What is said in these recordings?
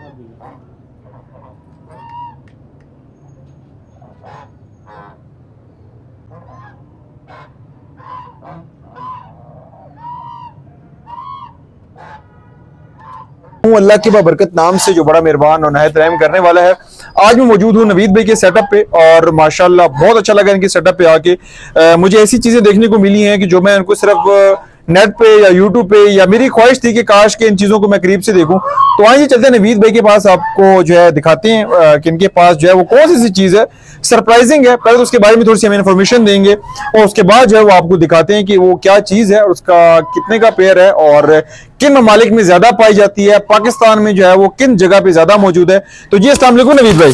अल्लाह की बाबरकत नाम से जो बड़ा मेहरबान और नहायत रहम करने वाला है। आज मैं मौजूद हूँ नवीद भाई के सेटअप पे और माशाल्लाह बहुत अच्छा लगा इनके सेटअप पे आके। मुझे ऐसी चीजें देखने को मिली हैं कि जो मैं उनको सिर्फ नेट पे या यूट्यूब पे या मेरी ख्वाहिश थी कि काश के इन चीजों को मैं करीब से देखूं। तो आइए चलते हैं नवीद भाई के पास, आपको जो है दिखाते हैं कि इनके पास जो है वो कौन सी चीज है सरप्राइजिंग है। पहले तो उसके बारे में थोड़ी सी हमें इन्फॉर्मेशन देंगे और उसके बाद जो है वो आपको दिखाते हैं कि वो क्या चीज है और उसका कितने का पेयर है और किन ममालिक में ज्यादा पाई जाती है, पाकिस्तान में जो है वो किन जगह पे ज्यादा मौजूद है। तो जी अस्सलाम वालेकुम नवीद भाई।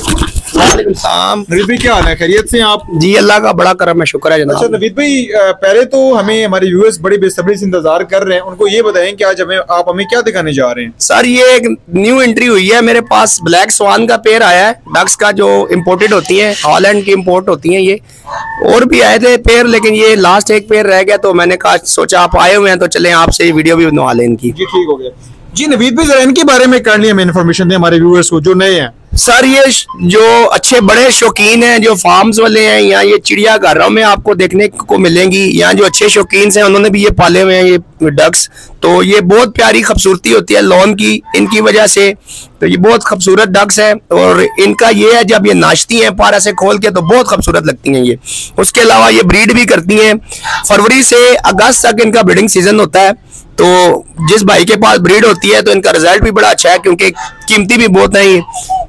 नवीद भाई क्या हाल है, खैरियत से आप? जी अल्लाह का बड़ा करम है, शुक्र है जनाब। अच्छा नवीद भाई, पहले तो हमें हमारे व्यूअर्स बड़ी बेसब्री से इंतजार कर रहे हैं, उनको ये बताएं कि आज आप हमें क्या दिखाने जा रहे हैं। सर ये एक न्यू एंट्री हुई है, मेरे पास ब्लैक स्वान का पेयर आया है, डक्स का जो इम्पोर्टेड होती है, हॉलैंड की इम्पोर्ट होती है। ये और भी आए थे पेयर लेकिन ये लास्ट एक पेयर रह गया, तो मैंने कहा सोचा आप आए हुए हैं तो चले आपसे ये वीडियो भी बनवा लें इनकी। जी ठीक हो गया। जी नवीद भाई जरा इनके बारे में करनी हमें इन्फॉर्मेशन दें हमारे व्यूअर्स को जो नए हैं। सर ये जो अच्छे बड़े शौकीन हैं, जो फार्म्स वाले हैं, यहाँ ये चिड़ियाघरों में आपको देखने को मिलेंगी। यहाँ जो अच्छे शौकीन हैं उन्होंने भी ये पाले हुए हैं ये डक्स। तो ये बहुत प्यारी खूबसूरती होती है लॉन की इनकी वजह से, तो ये बहुत खूबसूरत डक्स है। और इनका ये है जब ये नाचती हैं पारा से खोल के तो बहुत खूबसूरत लगती हैं ये। उसके अलावा ये ब्रीड भी करती हैं। फरवरी से अगस्त तक इनका ब्रीडिंग सीजन होता है। तो जिस भाई के पास ब्रीड होती है तो इनका रिजल्ट भी बड़ा अच्छा है क्योंकि कीमती भी बहुत है ये।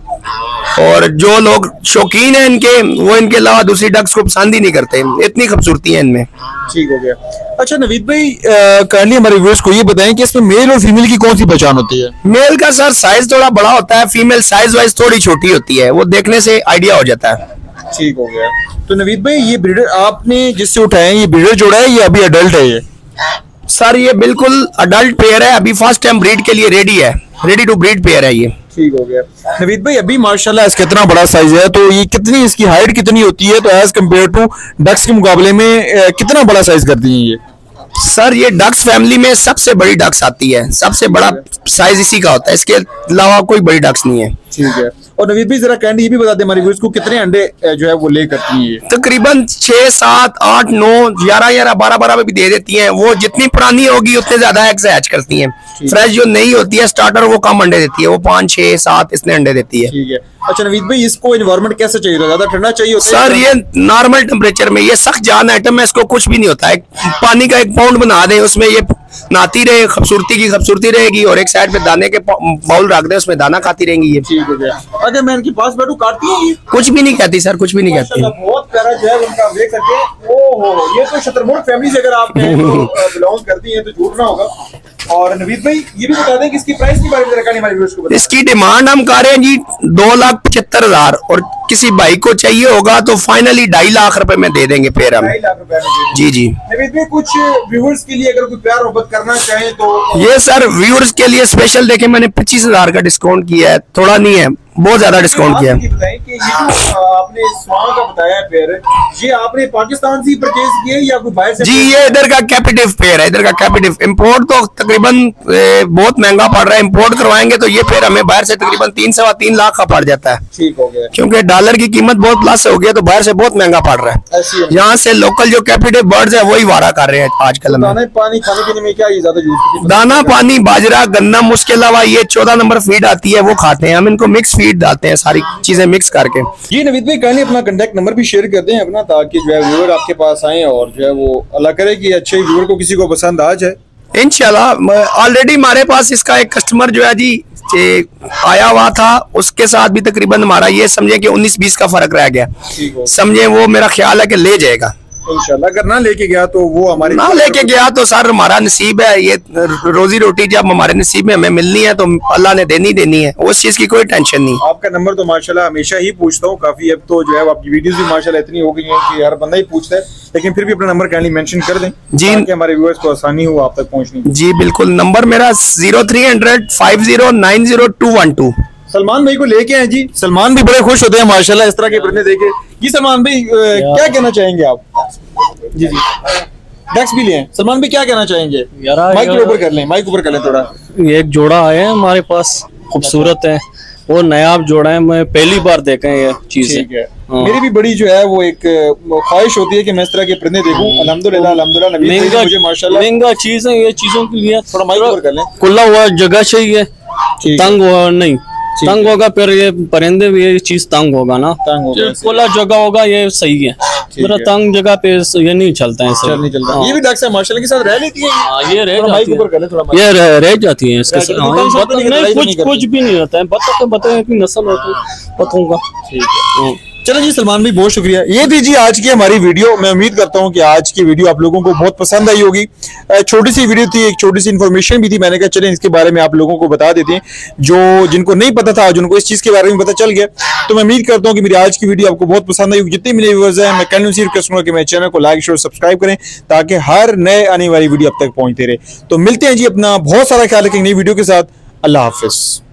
और जो लोग शौकीन हैं इनके, वो इनके अलावा दूसरी डक्स को पसंद ही नहीं करते, इतनी खूबसूरती है इनमें। ठीक हो गया। अच्छा नवीद भाई, करनी हमारे व्यूअर्स को ये बताएं कि इसमें मेल और फीमेल की कौन सी पहचान होती है? मेल का सर साइज थोड़ा बड़ा होता है, फीमेल साइज वाइज थोड़ी छोटी होती है, वो देखने से आइडिया हो जाता है। ठीक हो गया। तो नवीद भाई ये ब्रीडर आपने जिससे उठाए ये ब्रीडर जोड़ा है, ये अभी अडल्ट है? ये सर ये बिल्कुल अडल्ट पेयर है, अभी फर्स्ट टाइम ब्रीड के लिए रेडी है, रेडी टू ब्रीड पेयर है ये। ठीक हो गया। नवीद भाई अभी माशाल्लाह इसका इतना बड़ा साइज है, तो ये कितनी इसकी हाइट कितनी होती है, तो एज कम्पेयर टू डक्स के मुकाबले में कितना बड़ा साइज करती है ये? सर ये डक्स फैमिली में सबसे बड़ी डक्स आती है, सबसे बड़ा साइज इसी का होता है, इसके अलावा कोई बड़ी डक्स नहीं है। ठीक है। और नवीद भाई जरा कैंडी ये भी बता दें हमारे व्यूअर्स को कितने अंडे जो है वो ले करती है? तकरीबन 6, 7, 8, 9, 11, 12 में भी दे देती हैं। वो जितनी पुरानी होगी उतने ज्यादा एग्स हैच करती हैं। फ्रेश जो नहीं होती है स्टार्टर वो कम अंडे देती है, वो 5, 6, 7 इसने अंडे देती है। ठीक है। अच्छा नवीद भाई इसको एनवायरनमेंट कैसे चाहिए था, ज्यादा ठंडा चाहिए होता है? सर ये नॉर्मल टेम्परेचर में, ये सख्त जान आइटम है, इसको कुछ भी नहीं होता है। पानी का 1 पाउंड बना दें, उसमें ये नहाती रहे, खूबसूरती की खूबसूरती रहेगी, और एक साइड पे दाने के बाउल रख दें, उसमें दाना खाती रहेंगी ये। ठीक हो गया। अगर मैं इनके पास बैठूं काटती है? कुछ भी नहीं कहती सर, कुछ भी नहीं कहती। बहुत प्यारा जो है उनका देख सकते हैं। ओहो ये तो शतरमुर्ग फैमिली से अगर आप बिलोंग करती हैं तो झूठ ना होगा। और नवीद भाई ये भी बता दें कि इसकी प्राइस के बारे में जरा हमारे व्यूअर्स को बताएं। इसकी डिमांड हम कर रहे हैं जी 2,75,000, और किसी भाई को चाहिए होगा तो फाइनली 2.5 लाख रुपए में दे देंगे पेयर हम। 2.5 लाख रुपए में? जी जी। नवीद भाई कुछ व्यूअर्स के लिए अगर कोई प्यार मोहब्बत करना चाहे तो? ये सर व्यूअर्स के लिए स्पेशल देखे मैंने 25,000 का डिस्काउंट किया है, थोड़ा नहीं है, बहुत ज्यादा डिस्काउंट किया है। बताएं कि ये जो आपने स्वान का बताया पेयर, ये आपने पाकिस्तान से परचेज किया या कोई बाहर से? जी ये इधर का कैपिटिव पेयर है, इधर का कैपिटिव। इंपोर्ट तो तकरीबन बहुत महंगा पड़ रहा है, इंपोर्ट करवाएंगे तो ये पेयर हमें बाहर से तकरीबन 3 सवा 3 लाख का पड़ जाता है। ठीक हो गया। क्योंकि डॉलर की कीमत बहुत प्लस हो गया तो बाहर से बहुत महंगा पड़ रहा है। यहाँ से लोकल जो कैपिटिव बर्ड्स है वही वारा कर रहे हैं आजकल। दाना पानी खाने पीने में क्या ज्यादा यूज? दाना पानी बाजरा गन्नम, उसके अलावा ये 14 नंबर फीड आती है वो खाते हैं, हम इनको मिक्स फीड डालते हैं, सारी चीजें मिक्स करके। जी नवीद भाई कहने अपना कांटेक्ट नंबर भी शेयर करते हैं अपना, ताकि जो है व्यूअर आपके पास आए और जो है वो अल्लाह करे कि अच्छे व्यूअर को किसी को पसंद आ जाए इंशाल्लाह। ऑलरेडी हमारे पास इसका एक कस्टमर जो है जी आया हुआ था, उसके साथ भी तकरीबन हमारा ये समझे कि 19-20 का फर्क रह गया, समझे। वो मेरा ख्याल है कि ले जाएगा इंशाल्लाह। अगर ना लेके गया तो वो हमारे ना लेके गया तो सर हमारा नसीब है, ये रोजी रोटी जब हमारे नसीब में हमें मिलनी है तो अल्लाह ने देनी है, उस चीज की कोई टेंशन नहीं। आपका नंबर तो माशाल्लाह हमेशा ही पूछता हूँ काफी, अब तो जो है आपकी वीडियोस भी माशाल्लाह इतनी हो गई हैं कि हर बंदा ही पूछता है, लेकिन फिर भी अपना नंबर काइंडली मेंशन कर दें जी, ताकि हमारे व्यूअर्स को आसानी हो आप तक पहुँचने। जी बिल्कुल, नंबर मेरा 0300 5090 सलमान भाई को लेके आए जी। सलमान भी बड़े खुश होते हैं माशाल्लाह इस तरह के परिंदे देखे। जी सलमान भाई क्या कहना चाहेंगे आप? जी जी डक्स भी लिए सलमान भाई, क्या कहना चाहेंगे? माइक ऊपर कर लें, माइक ऊपर कर लें थोड़ा। एक जोड़ा आए हैं हमारे पास, खूबसूरत है, वो नायाब जोड़ा है, मैं पहली बार देखा है ये चीजें। ठीक है। मेरी भी बड़ी जो है वो एक ख्वाहिश होती है कि मैं इस तरह के परिंदे देखूं। अल्हम्दुलिल्लाह अल्हम्दुलिल्लाह नवीद भाई ने मुझे माशाल्लाह महंगा चीज है ये, चीजों के लिए थोड़ा माइक ऊपर कर लें। खुला हुआ जगह चाहिए, तंग हुआ नहीं, तंग होगा फिर ये परिंदे भी ये चीज तंग होगा ना, खुला जगह होगा ये सही है। मेरा तंग जगह पे ये नहीं चलता है, चल नहीं चलता। ये भी डक्स है माशाल्लाह के साथ रह लेती है। ये रह जाती है इसके साथ, कुछ भी नहीं होता है। बतख की नस्ल होती है बतखों का। ठीक है, चलो जी सलमान भाई बहुत शुक्रिया। ये थी जी आज की हमारी वीडियो। मैं उम्मीद करता हूँ कि आज की वीडियो आप लोगों को बहुत पसंद आई होगी। छोटी सी वीडियो थी, एक छोटी सी इन्फॉर्मेशन भी थी। मैंने कहा चलें इसके बारे में आप लोगों को बता देते हैं, जो जिनको नहीं पता था, जिनको इस चीज के बारे में पता चल गया। तो मैं उम्मीद करता हूँ कि मेरी आज की वीडियो आपको बहुत पसंद आई होगी। जितने मेरे व्यूअर्स हैं, मैं कंटिन्यूअसली रिक्वेस्ट करूंगा कि मेरे चैनल को लाइक शेयर सब्सक्राइब करें, ताकि हर नए आने वाली वीडियो अब तक पहुंचते रहे। तो मिलते हैं जी, अपना बहुत सारा ख्याल रखें नई वीडियो के साथ। अल्लाह हाफिज।